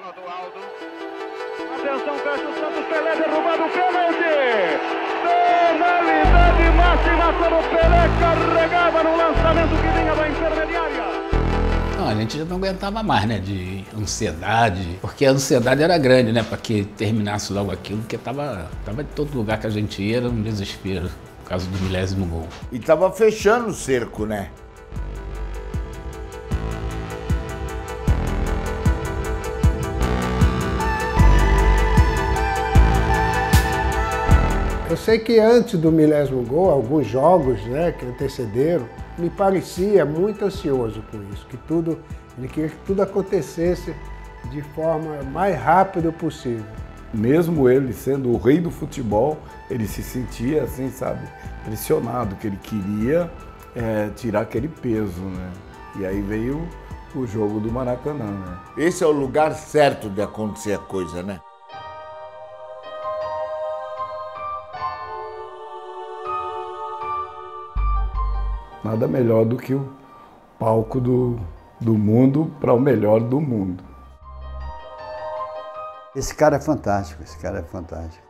bola do Aldo. Atenção, fecha o Santos, Pelé derrubado o pênalti! Penalidade máxima quando o Pelé carregava no lançamento que vinha da intermediária. Não, a gente já não aguentava mais, né, de ansiedade, porque a ansiedade era grande, né, para que terminasse logo aquilo, porque tava em todo lugar que a gente ia, era um desespero, por causa do 1000º gol. E tava fechando o cerco, né? Eu sei que antes do 1000º gol, alguns jogos, né, que antecederam, me parecia muito ansioso com isso, ele queria que tudo acontecesse de forma mais rápida possível. Mesmo ele sendo o rei do futebol, ele se sentia, assim, sabe, pressionado, que ele queria tirar aquele peso, né? E aí veio o jogo do Maracanã, né? Esse é o lugar certo de acontecer a coisa, né? Nada melhor do que o palco do mundo para o melhor do mundo. Esse cara é fantástico, esse cara é fantástico.